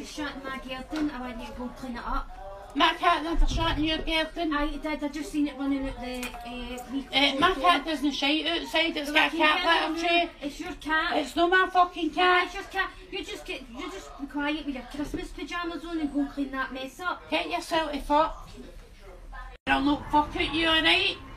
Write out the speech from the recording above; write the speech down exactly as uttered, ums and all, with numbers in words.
just shot in my garden. I want you to go and clean it up. My cat never shot in your garden. I did, I just seen it running out the uh, wee uh, My cat doesn't shite outside, it's got a cat litter tray. It's your cat. It's not my fucking cat. Yeah, it's your cat. You just get, you just be quiet with your Christmas pyjamas on and go and clean that mess up. Get yourself a fuck. I'll not fuck at you, alright?